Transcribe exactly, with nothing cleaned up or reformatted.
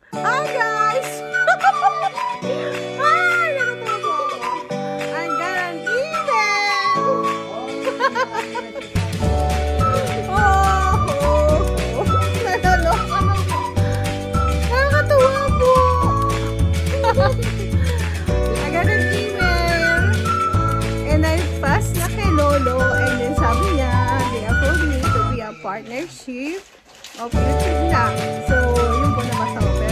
Hi guys! Hi! Nakatawa po ako. I got an email! Oh! Oh! Nataloka na po. Nakakatawa po. I got an email. And I passed na kay Lolo. And then sabi niya, they approved me to be a partnership of YouTube lang. So, yun po nabasa ko.